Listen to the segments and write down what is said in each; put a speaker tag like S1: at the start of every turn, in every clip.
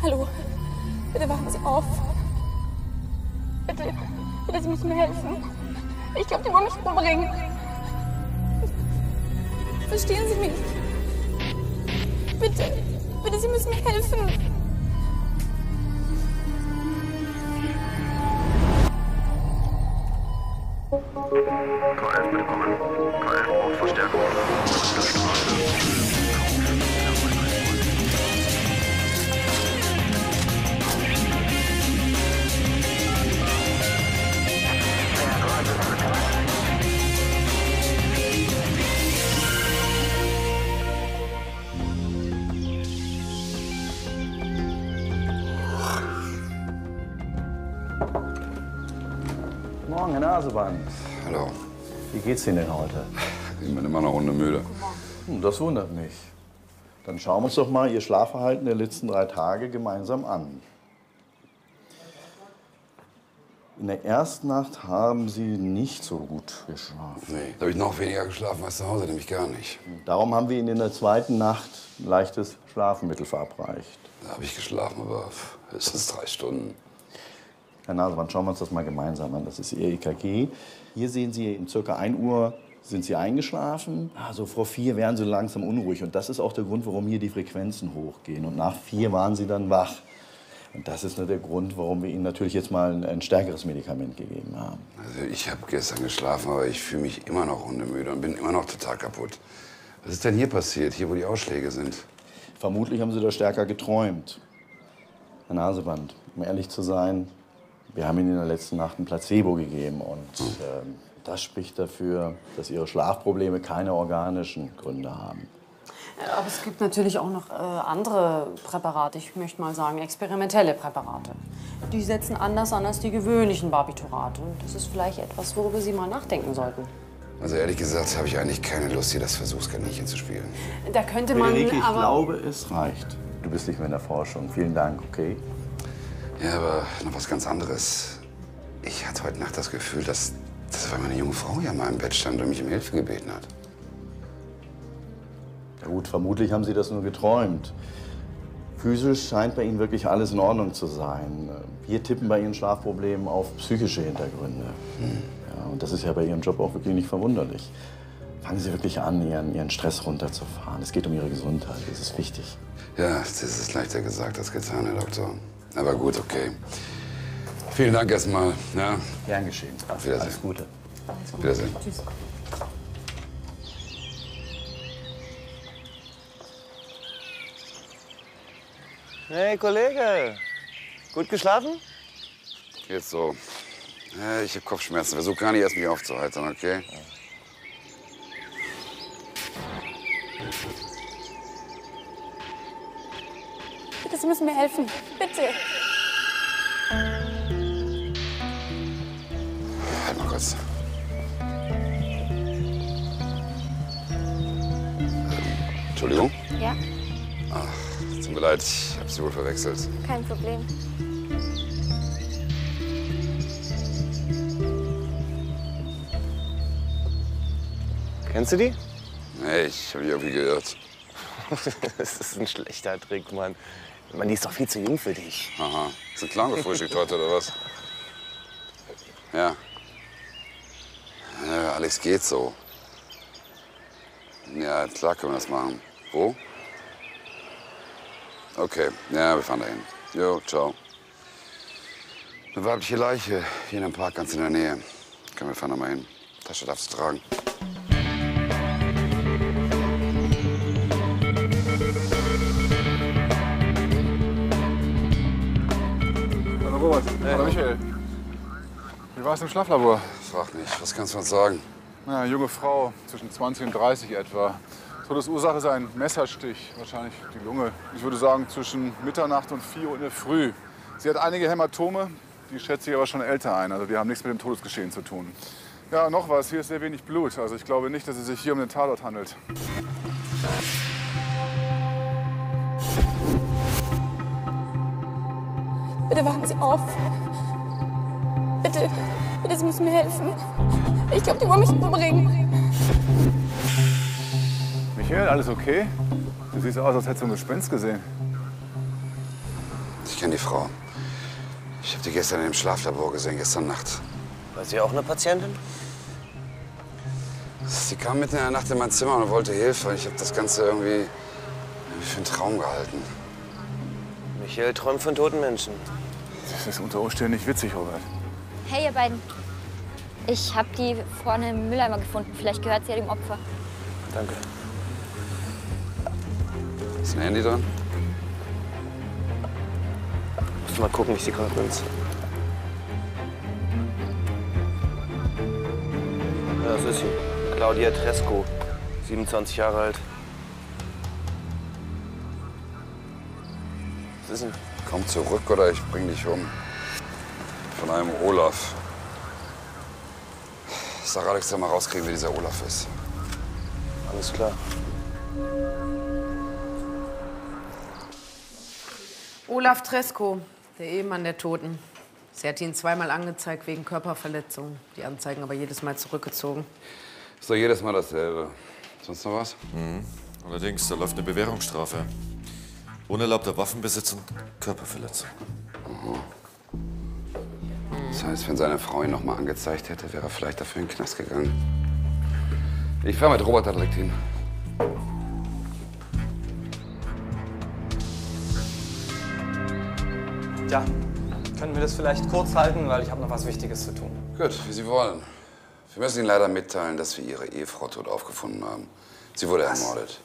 S1: Hallo, bitte wachen Sie auf. Bitte, bitte, Sie müssen mir helfen. Ich glaube, die wollen mich umbringen. Verstehen Sie mich? Bitte, bitte, Sie müssen mir helfen.
S2: K11 bitte kommen. K11 braucht Verstärkung.
S3: Morgen, Herr Naseband.
S4: Hallo.
S3: Wie geht's Ihnen denn heute?
S4: Ich bin immer noch hundemüde.
S3: Das wundert mich. Dann schauen wir uns doch mal Ihr Schlafverhalten der letzten 3 Tage gemeinsam an. In der ersten Nacht haben Sie nicht so gut geschlafen.
S4: Nee, da habe ich noch weniger geschlafen als zu Hause, nämlich gar nicht.
S3: Darum haben wir Ihnen in der zweiten Nacht ein leichtes Schlafmittel verabreicht.
S4: Da habe ich geschlafen, aber höchstens 3 Stunden.
S3: Herr Naseband, schauen wir uns das mal gemeinsam an. Das ist Ihr EKG. Hier sehen Sie, um ca. 1 Uhr sind Sie eingeschlafen. Also vor 4 werden Sie langsam unruhig. Und das ist auch der Grund, warum hier die Frequenzen hochgehen. Und nach 4 waren Sie dann wach. Und das ist nur der Grund, warum wir Ihnen natürlich jetzt mal ein stärkeres Medikament gegeben haben.
S4: Also ich habe gestern geschlafen, aber ich fühle mich immer noch hundemüde und bin immer noch total kaputt. Was ist denn hier passiert, hier wo die Ausschläge sind?
S3: Vermutlich haben Sie da stärker geträumt. Herr Naseband, um ehrlich zu sein, wir haben Ihnen in der letzten Nacht ein Placebo gegeben. Und das spricht dafür, dass Ihre Schlafprobleme keine organischen Gründe haben.
S5: Aber es gibt natürlich auch noch andere Präparate, ich möchte mal sagen experimentelle Präparate. Die setzen anders an als die gewöhnlichen Barbiturate. Und das ist vielleicht etwas, worüber Sie mal nachdenken sollten.
S4: Also ehrlich gesagt habe ich eigentlich keine Lust, hier das Versuchskaninchen zu spielen.
S5: Da könnte man
S3: Friederike, ich
S5: aber...
S3: glaube, es reicht. Du bist nicht mehr in der Forschung. Vielen Dank, okay?
S4: Ja, aber noch was ganz anderes. Ich hatte heute Nacht das Gefühl, dass weil meine junge Frau ja mal im Bett stand und mich um Hilfe gebeten hat.
S3: Ja gut, vermutlich haben Sie das nur geträumt. Physisch scheint bei Ihnen wirklich alles in Ordnung zu sein. Wir tippen bei Ihren Schlafproblemen auf psychische Hintergründe. Ja, und das ist ja bei Ihrem Job auch wirklich nicht verwunderlich. Fangen Sie wirklich an, Ihren Stress runterzufahren. Es geht um Ihre Gesundheit, das ist wichtig.
S4: Ja, das ist leichter gesagt als getan, Herr Doktor. Aber gut, okay. Vielen Dank erstmal. Ja.
S3: Gern geschehen.
S4: Auf Wiedersehen.
S3: Alles Gute.
S4: Auf Wiedersehen.
S5: Tschüss.
S6: Hey, Kollege. Gut geschlafen?
S4: Jetzt so. Ja, ich habe Kopfschmerzen. Versuch gar nicht erst mich aufzuheitern, okay?
S1: Bitte, Sie müssen mir helfen. Bitte.
S4: Halt mal kurz. Entschuldigung?
S7: Ja,
S4: Tut mir leid, ich habe Sie wohl verwechselt.
S7: kein Problem.
S6: Kennst du die?
S4: Nee, ich habe mich irgendwie geirrt.
S6: Das ist ein schlechter Trick, Mann. Mann, die ist doch viel zu jung für dich.
S4: Aha. Ist ein Clown gefrühstückt heute, oder was? Ja. Ja, Alex, geht so. Ja, klar können wir das machen. Wo? Okay, ja, wir fahren dahin. Jo, ciao. Eine weibliche Leiche hier in einem Park ganz in der Nähe. Können wir fahren da mal hin. Tasche darfst du tragen.
S8: Hallo Robert. Hallo Michael. Wie war es im Schlaflabor?
S4: Frag nicht, was kannst du uns sagen?
S8: Na, junge Frau, zwischen 20 und 30 etwa. Todesursache ist ein Messerstich, wahrscheinlich die Lunge. Ich würde sagen zwischen Mitternacht und 4 Uhr in der Früh. Sie hat einige Hämatome, die schätze ich aber schon älter ein. Also die haben nichts mit dem Todesgeschehen zu tun. Ja, noch was, hier ist sehr wenig Blut. Also ich glaube nicht, dass es sich hier um den Tatort handelt.
S1: Bitte wachen Sie auf. Bitte, bitte, Sie müssen mir helfen. Ich glaube, die wollen mich umbringen.
S8: Michael, alles okay? Du siehst aus, als hättest du ein Gespenst gesehen.
S4: kenne die Frau. Ich habe die gestern im Schlaflabor gesehen, gestern Nacht.
S6: War sie auch eine Patientin?
S4: Sie kam mitten in der Nacht in mein Zimmer und wollte Hilfe. Ich habe das Ganze irgendwie für einen Traum gehalten.
S6: Michael träumt von toten Menschen.
S8: Das ist unter Umständen nicht witzig, Robert.
S7: Hey, ihr beiden. Ich habe die vorne im Mülleimer gefunden. Vielleicht gehört sie ja dem Opfer.
S6: Danke.
S4: Ist ein Handy dran?
S6: Musst du mal gucken, ich sehe gerade uns. Ja, das ist sie. Claudia Tresco, 27 Jahre alt. Was ist denn?
S4: Komm zurück oder ich bring dich um. Von einem Olaf. Sag Alex, soll mal rauskriegen, wer dieser Olaf ist.
S6: Alles klar.
S5: Olaf Tresco, der Ehemann der Toten. Sie hat ihn zweimal angezeigt wegen Körperverletzung. Die Anzeigen aber jedes Mal zurückgezogen.
S4: Ist doch jedes Mal dasselbe. Sonst noch was?
S9: Allerdings, da läuft eine Bewährungsstrafe. Unerlaubter Waffenbesitz und Körperverletzung.
S4: Das heißt, wenn seine Frau ihn noch mal angezeigt hätte, wäre er vielleicht dafür in den Knast gegangen. Ich fahre mit Robert da direkt hin.
S10: Ja, können wir das vielleicht kurz halten, weil ich habe noch was Wichtiges zu tun.
S4: Gut, wie Sie wollen. Wir müssen Ihnen leider mitteilen, dass wir Ihre Ehefrau tot aufgefunden haben. Sie wurde ermordet.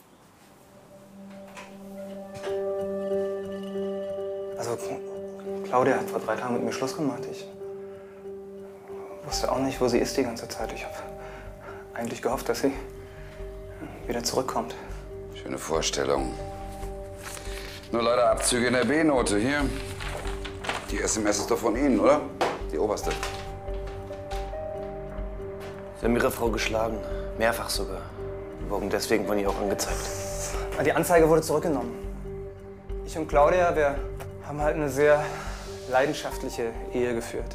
S10: Also, Claudia hat vor 3 Tagen mit mir Schluss gemacht. Ich wusste auch nicht, wo sie ist die ganze Zeit. Ich habe eigentlich gehofft, dass sie wieder zurückkommt.
S4: Schöne Vorstellung. Nur leider Abzüge in der B-Note. Hier. Die SMS ist doch von Ihnen, oder? Die oberste.
S6: Sie haben Ihre Frau geschlagen. Mehrfach sogar. Wurden deswegen von ihr auch angezeigt.
S10: Die Anzeige wurde zurückgenommen. Ich und Claudia, wir haben halt eine sehr leidenschaftliche Ehe geführt.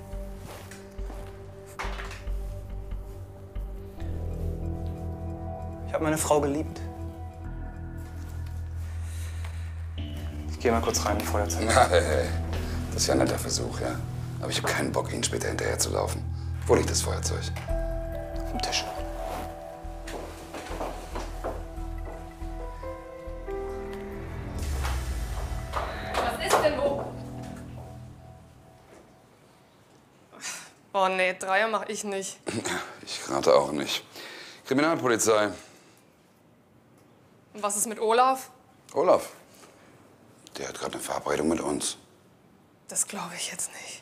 S10: Ich habe meine Frau geliebt. Ich gehe mal kurz rein, Feuerzeug.
S4: Hey. Das ist ja ein netter Versuch, ja? Aber ich habe keinen Bock, Ihnen später hinterher zu laufen. Wo liegt das Feuerzeug?
S10: Auf dem Tisch.
S1: Was ist denn wo? Oh nee, Dreier mach ich nicht.
S4: Ich gerade auch nicht. Kriminalpolizei.
S1: Und was ist mit Olaf?
S4: Olaf. Der hat gerade eine Verabredung mit uns.
S1: Das glaube ich jetzt nicht.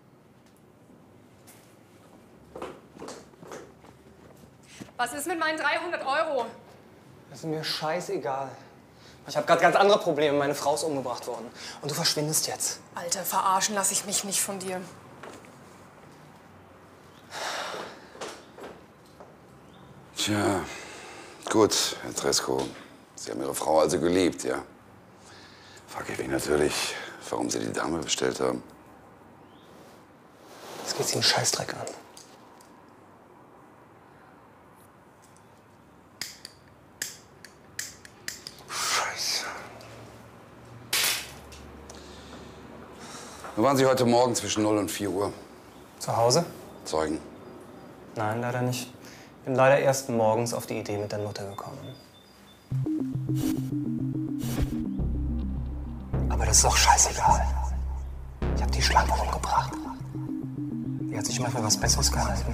S1: Was ist mit meinen 300 Euro?
S10: Das ist mir scheißegal. Ich habe gerade ganz andere Probleme. Meine Frau ist umgebracht worden. Und du verschwindest jetzt.
S1: Alter, verarschen lasse ich mich nicht von dir.
S4: Tja, gut, Herr Tresco. Sie haben Ihre Frau also geliebt, ja? Frage ich mich natürlich, warum Sie die Dame bestellt haben.
S10: Das geht Sie einen Scheißdreck an.
S4: Scheiße. Wo waren Sie heute Morgen zwischen 0 und 4 Uhr?
S10: Zu Hause?
S4: Zeugen.
S10: Nein, leider nicht. Ich bin leider erst morgens auf die Idee mit der Mutter gekommen. Aber das ist doch scheißegal. Ich habe die Schlange umgebracht. Die hat sich mal für was Besseres gehalten.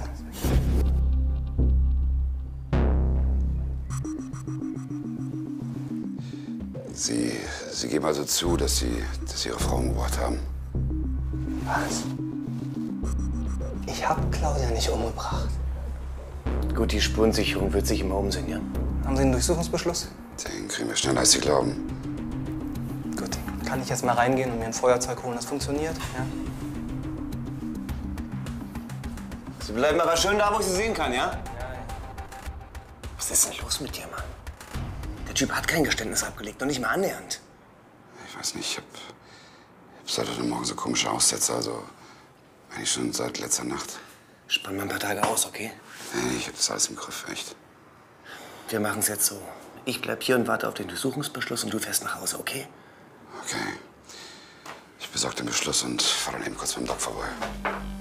S4: Sie geben also zu, dass Sie Ihre Frau umgebracht haben?
S10: Was? Ich habe Claudia nicht umgebracht.
S6: Gut, die Spurensicherung wird sich immer umsehen, ja?
S10: Haben Sie einen Durchsuchungsbeschluss?
S4: Den kriegen wir schneller, als Sie glauben.
S10: Gut. Kann ich jetzt mal reingehen und mir ein Feuerzeug holen? Das funktioniert, ja?
S6: Sie bleiben aber schön da, wo ich Sie sehen kann, ja? Was ist denn los mit dir, Mann? Der Typ hat kein Geständnis abgelegt, noch nicht mal annähernd.
S4: Ich weiß nicht, ich hab seit heute Morgen so komische Aussätze, also eigentlich schon seit letzter Nacht.
S6: Spann mal ein paar Tage aus, okay?
S4: Nee, ich hab das alles im Griff, echt.
S6: Wir machen es jetzt so. Ich bleib hier und warte auf den Durchsuchungsbeschluss und du fährst nach Hause, okay?
S4: Okay. besorge den Beschluss und fahre dann eben kurz beim Doc vorbei.